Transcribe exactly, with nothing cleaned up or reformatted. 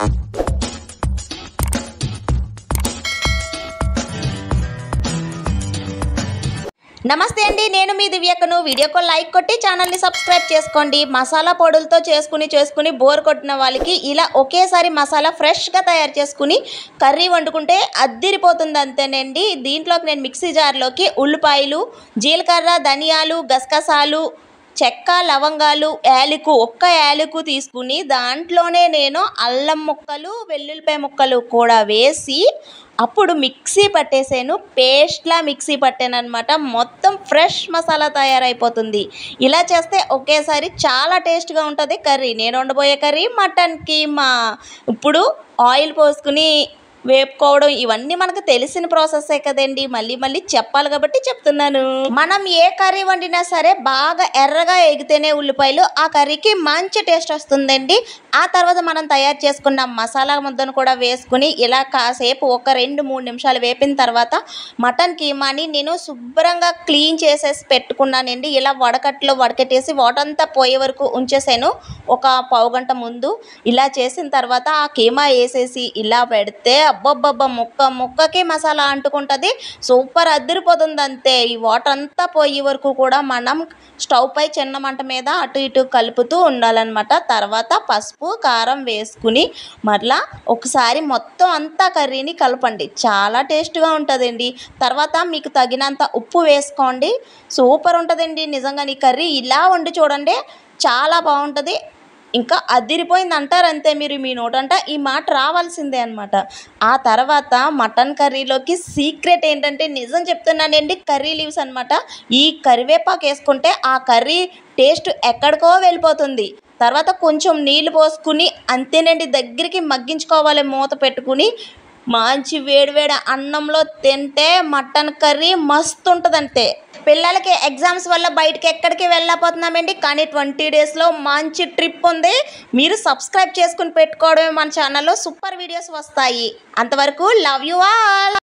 నమస్తే అండి, నేను మీ దివ్యకను. వీడియోకు లైక్ కొట్టి ఛానల్ని సబ్స్క్రైబ్ చేసుకోండి. మసాలా పొడులతో చేసుకుని చేసుకుని బోర్ కొట్టిన వాళ్ళకి ఇలా ఒకేసారి మసాలా ఫ్రెష్గా తయారు చేసుకుని కర్రీ వండుకుంటే అద్దిరిపోతుంది అంతేనండి. దీంట్లోకి నేను మిక్సీ జార్లోకి ఉల్లిపాయలు, జీలకర్ర, ధనియాలు, గసగసాలు, చెక్క, లవంగాలు, యాలకు ఒక్క యాలకు తీసుకుని దాంట్లోనే నేను అల్లం ముక్కలు, వెల్లుల్లిపాయ ముక్కలు కూడా వేసి అప్పుడు మిక్సీ పట్టేసాను. పేస్ట్లా మిక్సీ పట్టాను అనమాట. మొత్తం ఫ్రెష్ మసాలా తయారైపోతుంది. ఇలా చేస్తే ఒకేసారి చాలా టేస్ట్గా ఉంటుంది కర్రీ. నేను వండబోయే కర్రీ మటన్ కీమా. ఇప్పుడు ఆయిల్ పోసుకుని వేపుకోవడం ఇవన్నీ మనకు తెలిసిన ప్రాసెస్సే కదండి. మళ్ళీ మళ్ళీ చెప్పాలి కాబట్టి చెప్తున్నాను. మనం ఏ కర్రీ వండినా సరే బాగా ఎర్రగా ఎగితేనే ఉల్లిపాయలు ఆ కర్రీకి మంచి టేస్ట్ వస్తుందండి. ఆ తర్వాత మనం తయారు చేసుకున్న మసాలా ముద్దను కూడా వేసుకుని ఇలా కాసేపు ఒక రెండు మూడు నిమిషాలు వేపిన తర్వాత మటన్ కీమాని నేను శుభ్రంగా క్లీన్ చేసేసి పెట్టుకున్నానండి. ఇలా వడకట్లో వడకట్టేసి వాటర్ అంతా పోయే వరకు ఉంచేసాను ఒక పావు గంట ముందు. ఇలా చేసిన తర్వాత ఆ కీమా వేసేసి ఇలా పెడితే అబ్బబ్బబ్బ ముక్క ముక్కకి మసాలా అంటుకుంటుంది. సూపర్ అదిరిపోతుంది అంతే. ఈ వాటర్ అంతా పోయే వరకు కూడా మనం స్టవ్ పై చిన్న మంట మీద అటు ఇటు కలుపుతూ ఉండాలన్నమాట. తర్వాత పసుపు, కారం వేసుకుని మరలా ఒకసారి మొత్తం అంతా కర్రీని కలపండి. చాలా టేస్ట్గా ఉంటుందండి. తర్వాత మీకు తగినంత ఉప్పు వేసుకోండి. సూపర్ ఉంటుందండి నిజంగా. ఈ కర్రీ ఇలా వండి చూడండి, చాలా బాగుంటుంది. ఇంకా అదిరిపోయింది అంటారు అంతే. మీరు మీ నోటంట ఈ మాట రావాల్సిందే అనమాట. ఆ తర్వాత మటన్ కర్రీలోకి సీక్రెట్ ఏంటంటే నిజం చెప్తున్నానండి, కర్రీ లీవ్స్ అనమాట. ఈ కరివేపాకు వేసుకుంటే ఆ కర్రీ టేస్ట్ ఎక్కడికో వెళ్ళిపోతుంది. తర్వాత కొంచెం నీళ్ళు పోసుకుని అంతేనండి, దగ్గరికి మగ్గించుకోవాలి మూత పెట్టుకుని. మంచి వేడివేడి అన్నంలో తింటే మటన్ కర్రీ మస్తు ఉంటుంది అంతే. పిల్లలకి ఎగ్జామ్స్ వల్ల బయటకి ఎక్కడికి వెళ్ళకపోతున్నామండి, కానీ ట్వంటీ డేస్లో మంచి ట్రిప్ ఉంది. మీరు సబ్స్క్రైబ్ చేసుకుని పెట్టుకోవడమే మన ఛానల్లో సూపర్ వీడియోస్ వస్తాయి. అంతవరకు లవ్ యూ ఆల్.